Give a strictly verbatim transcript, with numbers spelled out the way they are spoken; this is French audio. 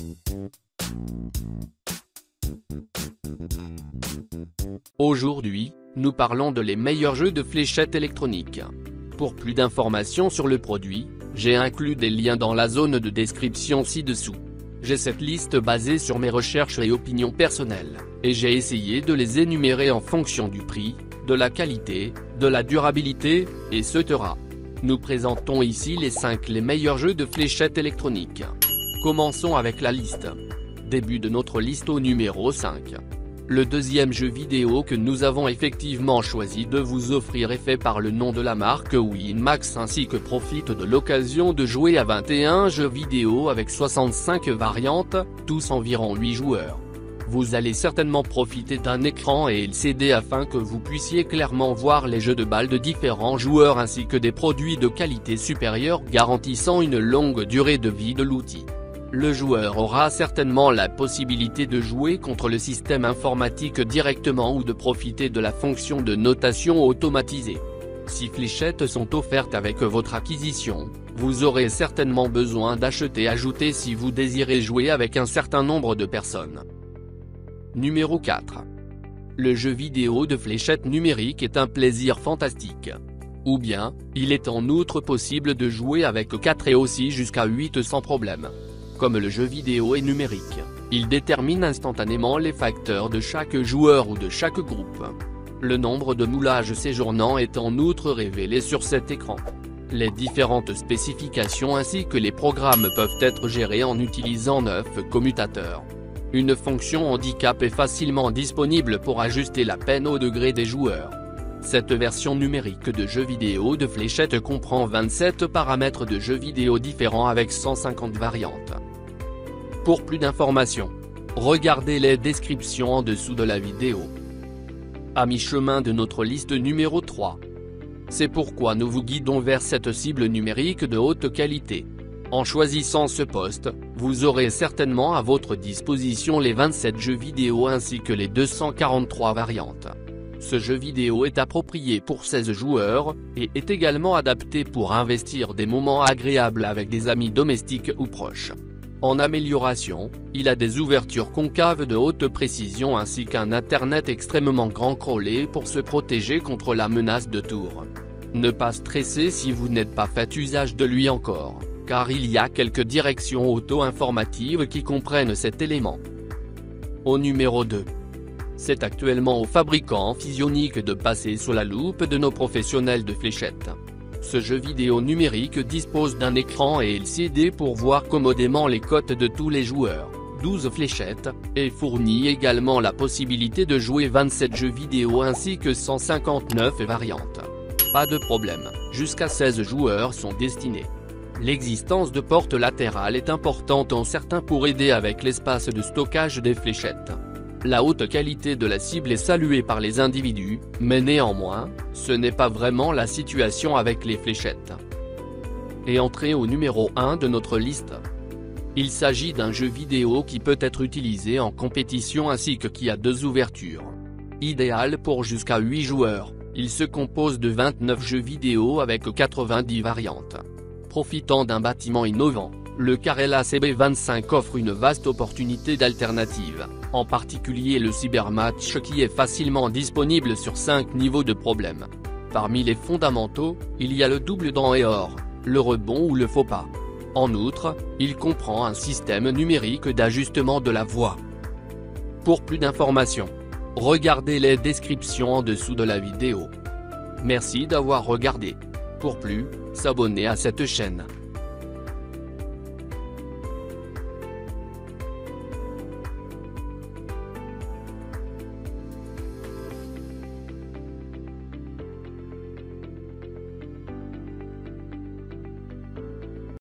Aujourd'hui, nous parlons de les meilleurs jeux de fléchettes électroniques. Pour plus d'informations sur le produit, j'ai inclus des liens dans la zone de description ci-dessous. J'ai cette liste basée sur mes recherches et opinions personnelles, et j'ai essayé de les énumérer en fonction du prix, de la qualité, de la durabilité, et cetera. Nous présentons ici les cinq les meilleurs jeux de fléchettes électroniques. Commençons avec la liste. Début de notre liste au numéro cinq. Le deuxième jeu vidéo que nous avons effectivement choisi de vous offrir est fait par le nom de la marque Winmax ainsi que profite de l'occasion de jouer à vingt et un jeux vidéo avec soixante-cinq variantes, tous environ huit joueurs. Vous allez certainement profiter d'un écran et L C D afin que vous puissiez clairement voir les jeux de balles de différents joueurs ainsi que des produits de qualité supérieure garantissant une longue durée de vie de l'outil. Le joueur aura certainement la possibilité de jouer contre le système informatique directement ou de profiter de la fonction de notation automatisée. Si fléchettes sont offertes avec votre acquisition, vous aurez certainement besoin d'acheter ajouter si vous désirez jouer avec un certain nombre de personnes. Numéro quatre. Le jeu vidéo de fléchettes numériques est un plaisir fantastique. Ou bien, il est en outre possible de jouer avec quatre et aussi jusqu'à huit sans problème. Comme le jeu vidéo est numérique, il détermine instantanément les facteurs de chaque joueur ou de chaque groupe. Le nombre de moulages séjournants est en outre révélé sur cet écran. Les différentes spécifications ainsi que les programmes peuvent être gérés en utilisant neuf commutateurs. Une fonction handicap est facilement disponible pour ajuster la peine au degré des joueurs. Cette version numérique de jeu vidéo de fléchettes comprend vingt-sept paramètres de jeux vidéo différents avec cent cinquante variantes. Pour plus d'informations, regardez les descriptions en dessous de la vidéo. À mi-chemin de notre liste numéro trois. C'est pourquoi nous vous guidons vers cette cible numérique de haute qualité. En choisissant ce poste, vous aurez certainement à votre disposition les vingt-sept jeux vidéo ainsi que les deux cent quarante-trois variantes. Ce jeu vidéo est approprié pour seize joueurs, et est également adapté pour investir des moments agréables avec des amis domestiques ou proches. En amélioration, il a des ouvertures concaves de haute précision ainsi qu'un internet extrêmement grand crawlé pour se protéger contre la menace de tour. Ne pas stresser si vous n'êtes pas fait usage de lui encore, car il y a quelques directions auto-informatives qui comprennent cet élément. Au numéro deux. C'est actuellement au fabricant Physionic de passer sous la loupe de nos professionnels de fléchettes. Ce jeu vidéo numérique dispose d'un écran et L C D pour voir commodément les cotes de tous les joueurs, douze fléchettes, et fournit également la possibilité de jouer vingt-sept jeux vidéo ainsi que cent cinquante-neuf variantes. Pas de problème, jusqu'à seize joueurs sont destinés. L'existence de portes latérales est importante en certains pour aider avec l'espace de stockage des fléchettes. La haute qualité de la cible est saluée par les individus, mais néanmoins, ce n'est pas vraiment la situation avec les fléchettes. Et entrée au numéro un de notre liste. Il s'agit d'un jeu vidéo qui peut être utilisé en compétition ainsi que qui a deux ouvertures. Idéal pour jusqu'à huit joueurs, il se compose de vingt-neuf jeux vidéo avec quatre-vingt-dix variantes. Profitant d'un bâtiment innovant, le Carrella C B vingt-cinq offre une vaste opportunité d'alternatives, en particulier le cybermatch qui est facilement disponible sur cinq niveaux de problème. Parmi les fondamentaux, il y a le double dans et hors, le rebond ou le faux pas. En outre, il comprend un système numérique d'ajustement de la voix. Pour plus d'informations, regardez les descriptions en dessous de la vidéo. Merci d'avoir regardé. Pour plus, s'abonner à cette chaîne.